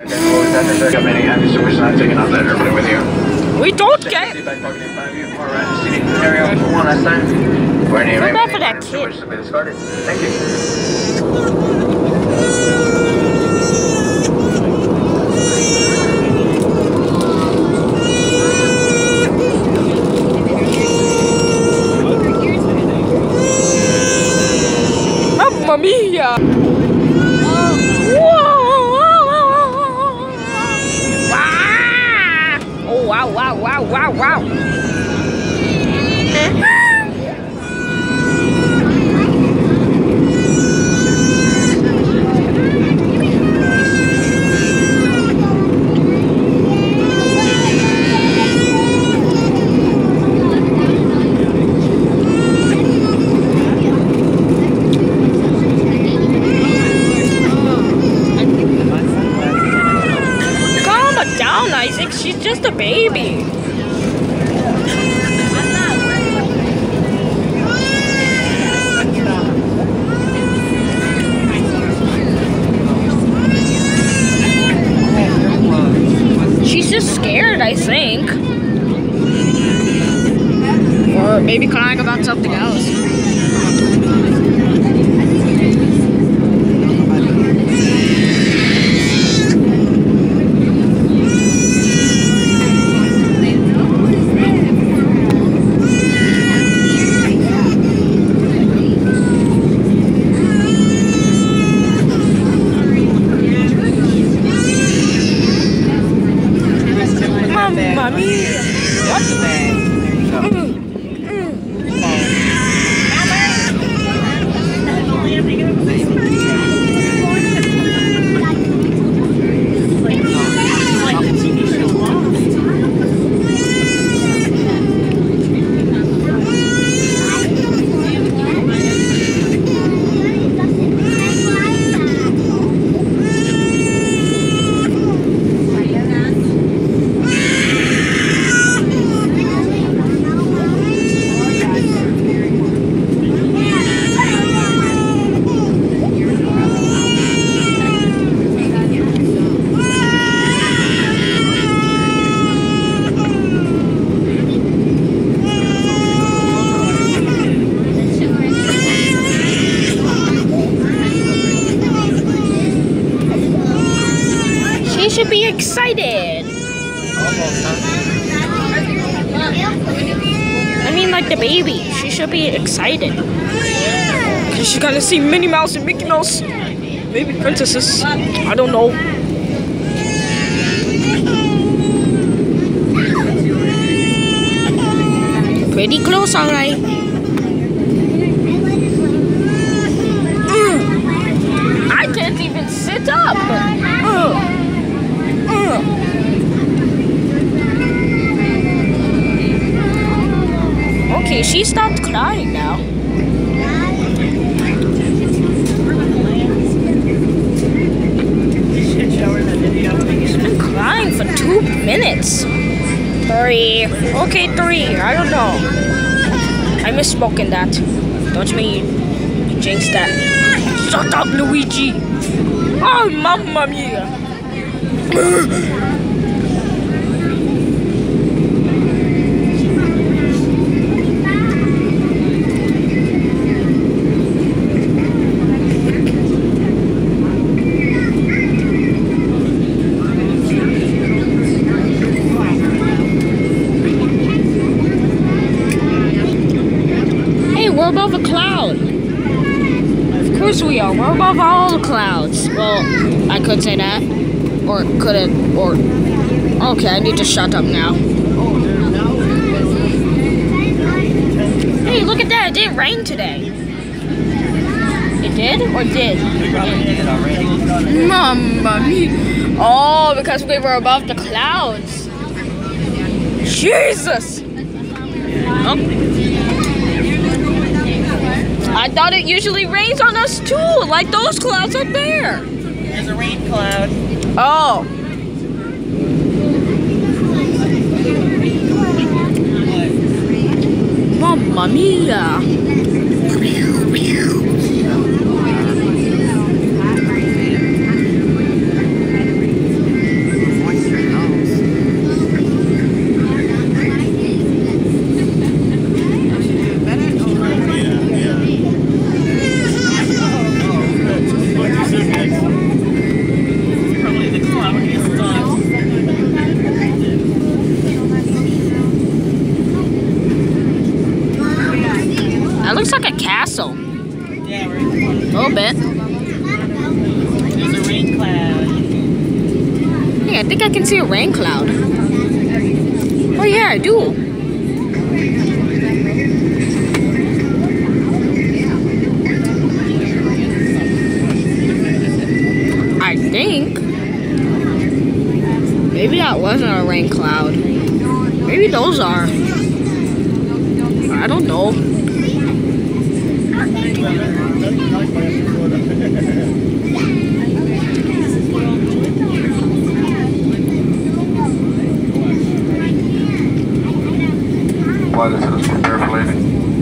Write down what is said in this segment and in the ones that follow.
We don't get. Feel bad for that kid. Thank you. Mamma mia! Wow, wow, wow, wow, wow. Calm her down, Isaac. She's just a baby. She's just scared, I think. Or maybe crying about something else. Mamma mia! What the man? She should be excited. I mean, like the baby. She should be excited. Cause she's gonna see Minnie Mouse and Mickey Mouse. Maybe princesses. I don't know. Pretty close, alright. I can't even sit up. Okay, she stopped crying now. She's been crying for 2 minutes. 3. Okay, 3. I don't know. I misspoke in that. Don't mean you jinxed that. Shut up, Luigi. Oh, mamma mia. We're above a cloud. Of course we are. We're above all the clouds. Well, I could say that. Or couldn't. Or... Okay, I need to shut up now. Hey, look at that. It didn't rain today. It did? Or did? Mamma mia. Oh, because we were above the clouds. Jesus! Oh. I thought it usually rains on us too, like those clouds up there. There's a rain cloud. Oh. Mamma mia. I think I can see a rain cloud. Oh yeah, I do. I think. Maybe that wasn't a rain cloud. Maybe those are. I don't know. Why this is prepare for landing?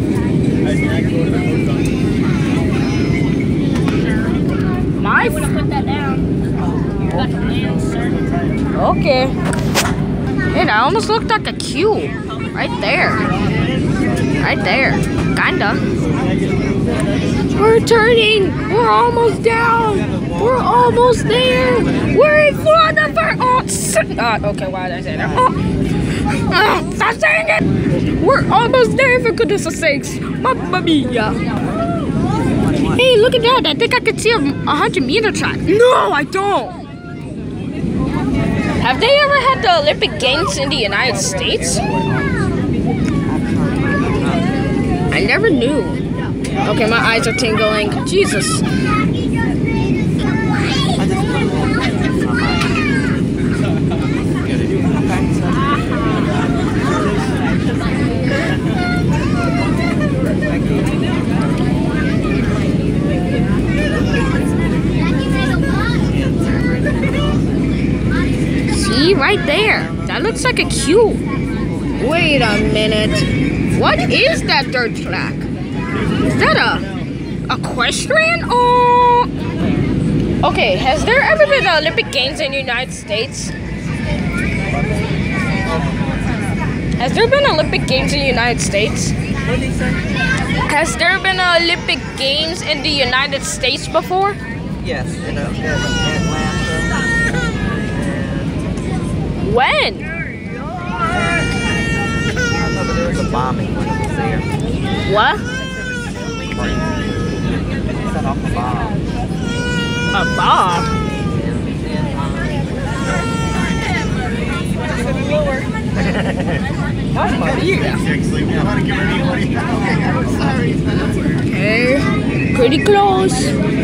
My. I'm gonna put that down. You got to land, sir. Okay. Hey, that almost looked like a Q. Right there. Right there. Kinda. We're turning. We're almost down. We're almost there. We're in front of our... okay, why did I say that? Stop saying it. We're almost there, for goodness sakes. Mamma mia. Hey, look at that. I think I can see a 100-meter track. No, I don't. Have they ever had the Olympic Games in the United States? I never knew. Okay, my eyes are tingling. Jesus. See, right there. That looks like a Q. Wait a minute. What is that dirt track? Is that a equestrian? Oh. Okay, has there ever been Olympic Games in the United States? Has there been Olympic Games in the United States? Has there been Olympic Games in the United States before? Yes, in Atlanta. When? I remember there was a bombing when it was there. What? Set off a bomb. A bomb? Okay, pretty close.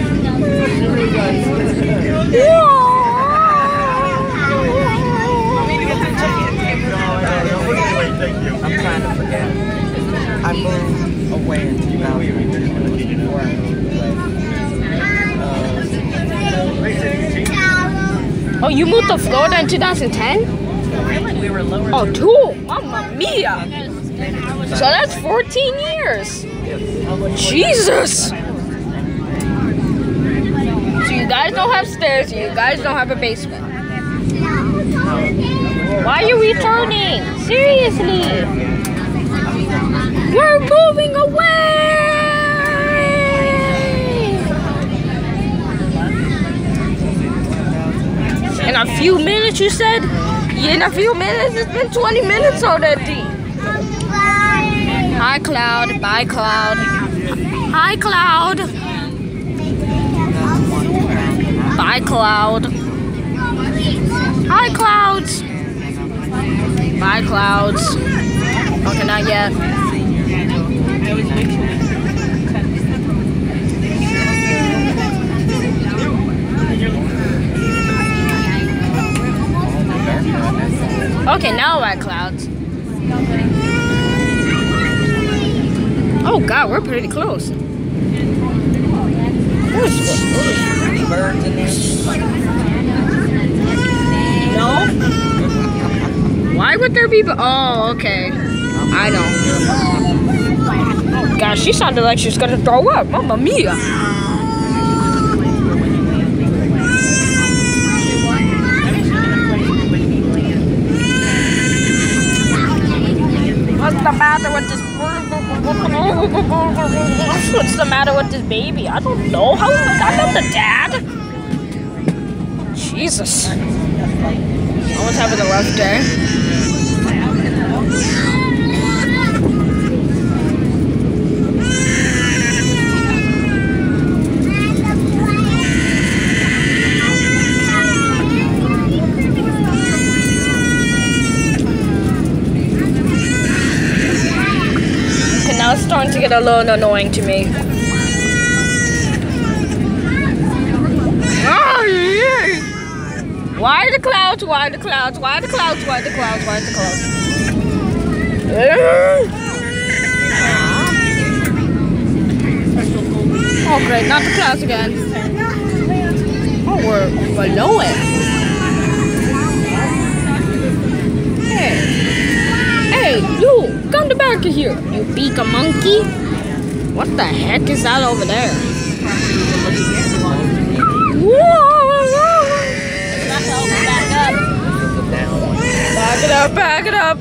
I'm trying to forget. I moved away in 2004. Oh, you moved to Florida in 2010? We were lower. Oh, 2? Mamma mia! So that's 14 years. Jesus! So you guys don't have stairs, you guys don't have a basement. Why are you returning? Seriously! We're moving away! In a few minutes, you said? In a few minutes? It's been 20 minutes already. Hi, Cloud. Bye, Cloud. Hi, Cloud. Bye, Cloud. Hi, Clouds. Bye, Clouds. Okay, not yet. Okay, now what, Clouds? Oh God, we're pretty close. Birds in there. No? Why would there be? Oh, okay. I know. Oh gosh, she sounded like she was gonna throw up. Mamma mia. What's the matter with this? What's the matter with this baby? I don't know. How am I not the dad? Jesus. Someone's having a rough day. starting to get a little annoying to me. Oh, yeah. Why the clouds? Why the clouds? Why the clouds? Why the clouds? Why the clouds? Oh great, not the clouds again. Oh, we're below it. Hey, you, come back here, you beak a monkey. What the heck is that over there? Whoa! Back it up, back it up.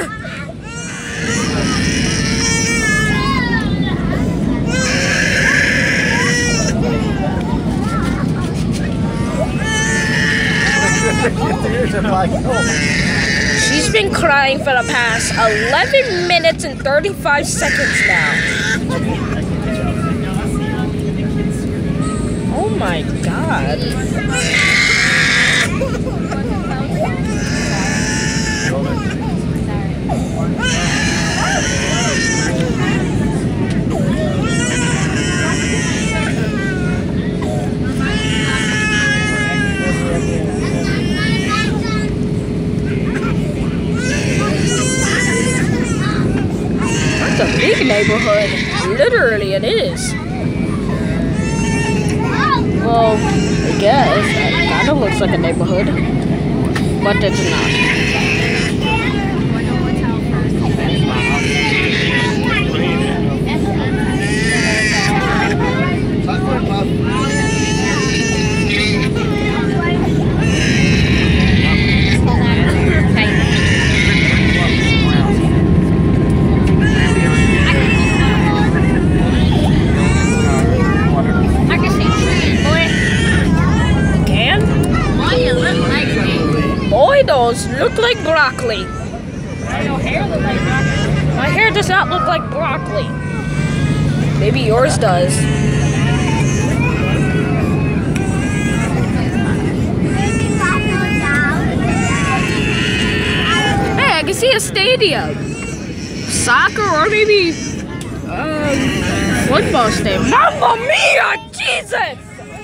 She's been crying for the past 11 minutes and 35 seconds now. Oh my god. It's a big neighborhood. Literally, it is. Well, I guess. It kind of looks like a neighborhood. But it's not. Those look like broccoli. My hair does not look like broccoli. Maybe yours does. Hey, I can see a stadium. Soccer or maybe football stadium. Mamma mia! Jesus!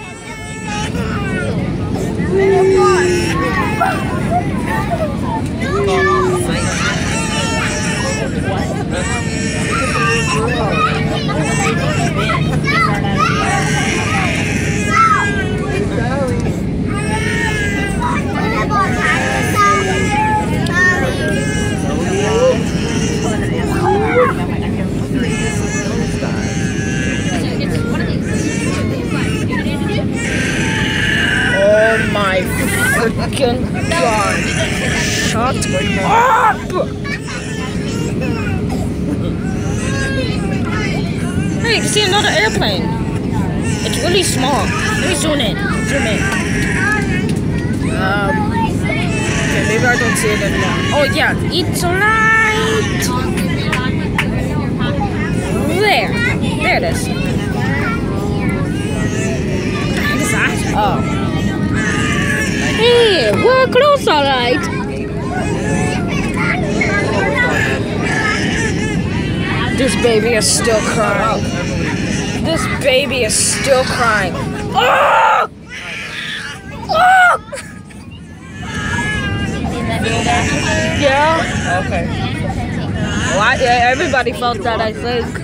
Oh my freaking god. Shut up! Hey, you can see another airplane. It's really small. Let me zoom in. Zoom in. Okay, maybe I don't see it anymore. Oh yeah, it's right there. There it is. What is that? Oh. Hey, we're close, alright. This baby is still crying. This baby is still crying. Oh! Oh! Yeah. Okay. Well, yeah, everybody felt that, I think.